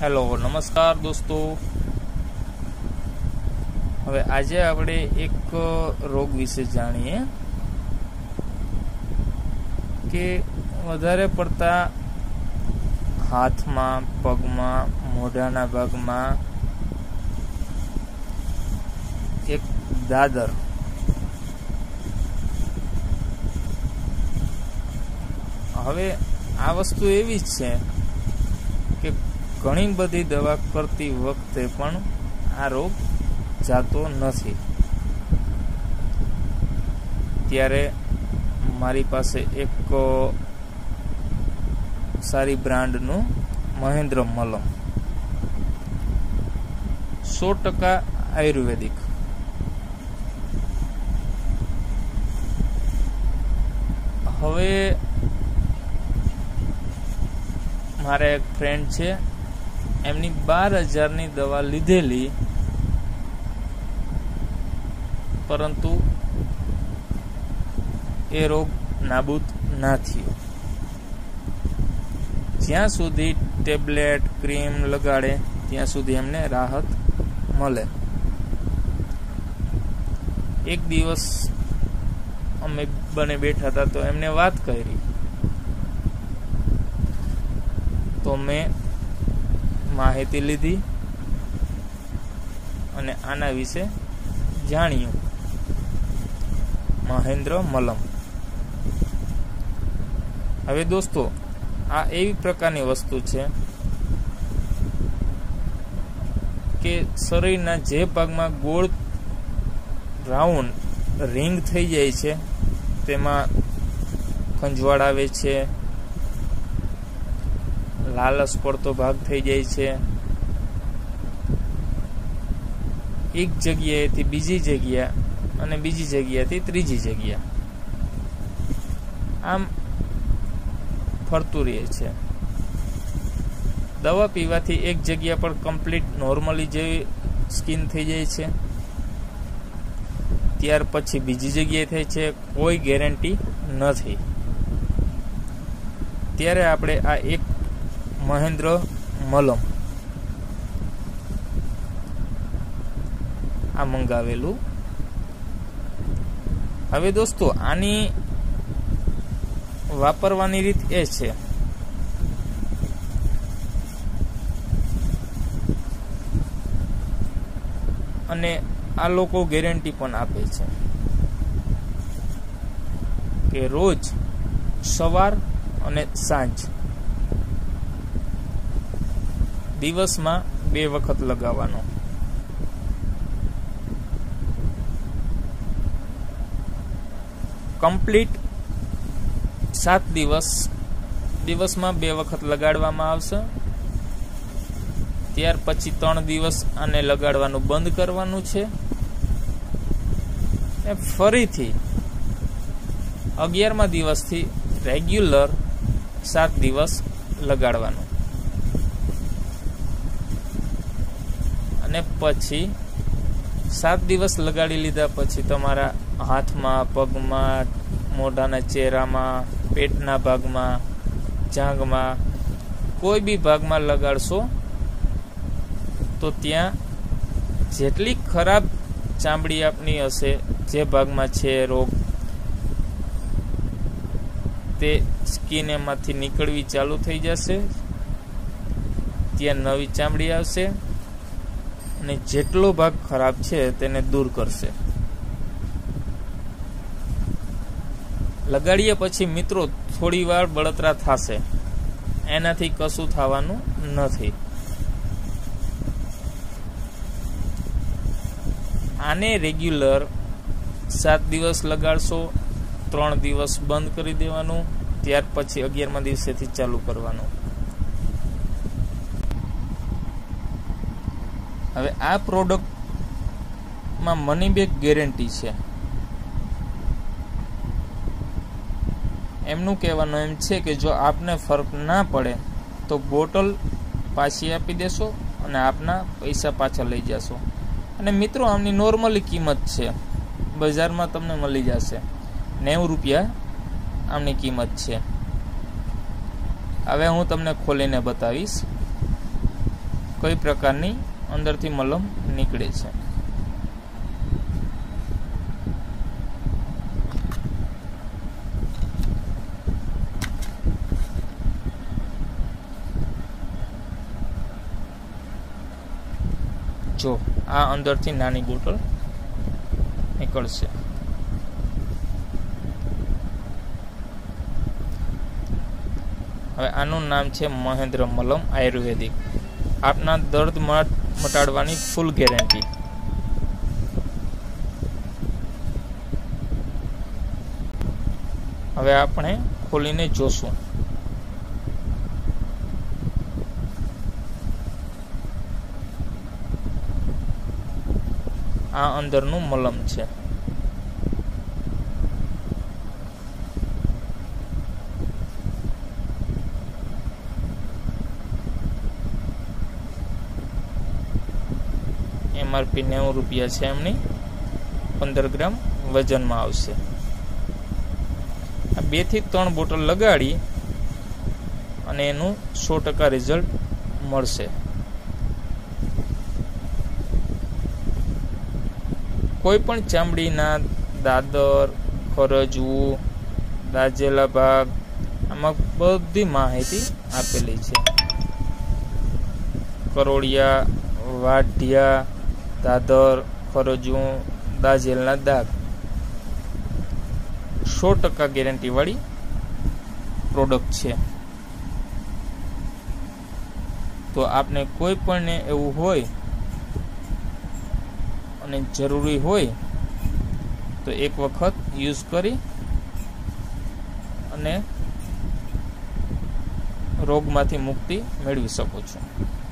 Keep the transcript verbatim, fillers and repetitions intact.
Hello नमस्कार दोस्तों। હવે આજે આપણે એક રોગ વિશે જાણીએ કે વધારે પડતા હાથમાં, પગમાં, મોઢાના ભાગમાં એક દાદર હવે આ વસ્તુ એવી જ છે કે ઘણી બધી દવા કરતી વખતે પણ આ રોગ જાતો નથી। ત્યારે મારી પાસે એક સારી બ્રાન્ડનું મહેન્દ્ર મલમ સો ટકા આયુર્વેદિક હવે મારા એક ફ્રેન્ડ છે, એમની બાર હજારની દવા લીધેલી, પરંતુ એ રોગ નાબૂદ ના થયો। જ્યાં સુધી ટેબ્લેટ ક્રીમ લગાડે ત્યાં સુધી એમને રાહત મળે। એક દિવસ અમે બને બેઠા હતા તો એમને વાત કરી, તો મેં માહિતી લીધી અને આના વિશે જાણ્યું। મહેન્દ્ર મલમ હવે દોસ્તો આ એવી પ્રકારની વસ્તુ છે કે શરીરના જે ભાગમાં ગોળ રાઉન્ડ રિંગ થઈ જાય છે તેમાં ખંજવાળ આવે છે, લાલચ પડતો ભાગ થઈ જાય છે, એક જગ્યાએથી બીજી જગ્યા અને બીજી જગ્યાથી ત્રીજી જગ્યા આમ ફરતું રહે છે। દવા પીવાથી એક જગ્યા પર કમ્પ્લીટ નોર્મલી જેવી સ્કિન થઈ જાય છે, ત્યાર પછી બીજી જગ્યાએ થાય છે, કોઈ ગેરંટી નથી। ત્યારે આપણે આ એક મહેન્દ્ર મલમ આ મંગાવેલું। હવે દોસ્તો આની વાપરવાની રીત એ છે અને આ લોકો ગેરંટી પણ આપે છે કે રોજ સવાર અને સાંજ દિવસમાં બે વખત લગાવવાનો। કમ્પ્લીટ સાત દિવસ દિવસમાં બે વખત લગાડવામાં આવશે। ત્યાર પછી ત્રણ દિવસ આને લગાડવાનું બંધ કરવાનું છે, ફરીથી અગિયારમા દિવસથી રેગ્યુલર સાત દિવસ લગાડવાનું અને પછી સાત દિવસ લગાડી લીધા પછી તમારા હાથમાં, પગમાં, મોઢાના ચહેરામાં, પેટના ભાગમાં, જાંઘમાં કોઈ બી ભાગમાં લગાડશો તો ત્યાં જેટલી ખરાબ ચામડી આપની હશે, જે ભાગમાં છે રોગ, તે સ્કિન એમાંથી નીકળવી ચાલુ થઈ જશે, ત્યાં નવી ચામડી આવશે અને જેટલો ભાગ ખરાબ છે તેને દૂર કરશે। લગાડ્યા પછી મિત્રો થોડી વાર બળતરા થશે, એનાથી કશું થવાનું નથી। આને રેગ્યુલર સાત દિવસ લગાડશો, ત્રણ દિવસ બંધ કરી દેવાનું, ત્યાર પછી અગિયારમા દિવસેથી ચાલુ કરવાનું। હવે આ પ્રોડક્ટમાં મની બેક ગેરંટી છે। એમનું કહેવાનું એમ છે કે જો આપને ફરક ના પડે તો બોટલ પાછી આપી દેશો અને આપના પૈસા પાછા લઈ જશો। અને મિત્રો આમની નોર્મલી કિંમત છે, બજારમાં તમને મળી જશે નેવું રૂપિયા આમની કિંમત છે। હવે હું તમને ખોલીને બતાવીશ। કઈ પ્રકારની અંદરથી મલમ નીકળે છે. જો આ અંદરથી નાની બોટલ નીકળશે. હવે આનું નામ છે મહેન્દ્ર મલમ આયુર્વેદિક. આપના દર્દ મટાડવાની ફૂલ ગેરંટી. હવે આપણે ખોલીને જોશું. આ અંદરનું મલમ છે. એમઆરપી નેવું રૂપિયા છે એમની. પંદર ગ્રામ વજનમાં આવશે. આ બે થી ત્રણ બોટલ લગાડી અને એનું સો ટકા રિઝલ્ટ મળશે. કોઈ પણ ચામડીના દાદર, ખરજવું, દાજેલા ભાગ, આમાં બધી માહિતી આપેલી છે. કરોળિયા, વાઢિયા, દાદર, ખરજવું, દાજેલના દાગ, સો ટકા ગેરંટી વાળી પ્રોડક્ટ છે. તો આપને કોઈ પણ એવું હોય અને જરૂરી હોય તો એક વખત યુઝ કરી અને રોગમાંથી મુક્તિ મેળવી શકો છો.